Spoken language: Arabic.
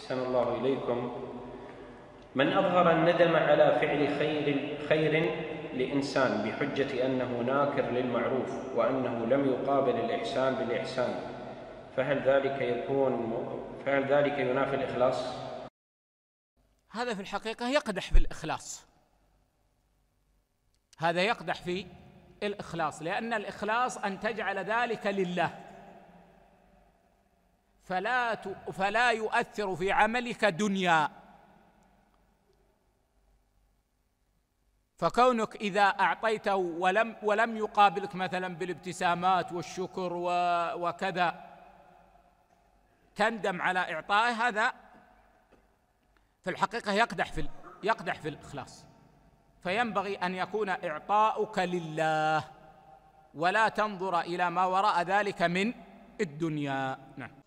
أحسن الله إليكم. من أظهر الندم على فعل خير لإنسان بحجة أنه ناكر للمعروف وأنه لم يقابل الإحسان بالإحسان، فهل ذلك ينافي الإخلاص؟ هذا في الحقيقة يقدح في الإخلاص، هذا يقدح في الإخلاص، لأن الإخلاص أن تجعل ذلك لله، فلا يؤثر في عملك دنيا. فكونك إذا أعطيته ولم يقابلك مثلا بالابتسامات والشكر وكذا تندم على إعطائه، هذا في الحقيقة يقدح في الإخلاص. فينبغي أن يكون إعطاؤك لله ولا تنظر إلى ما وراء ذلك من الدنيا. نعم.